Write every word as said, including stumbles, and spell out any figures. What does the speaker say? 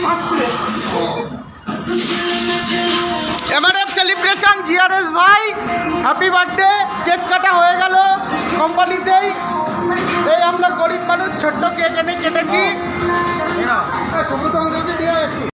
MRF celebration GRS ভাই happy birthday. Cake কাটা হয়ে গেল কোম্পানিতেই। এই আমরা গরিব মানুষ ছোট্ট কেক এনে কেটেছি।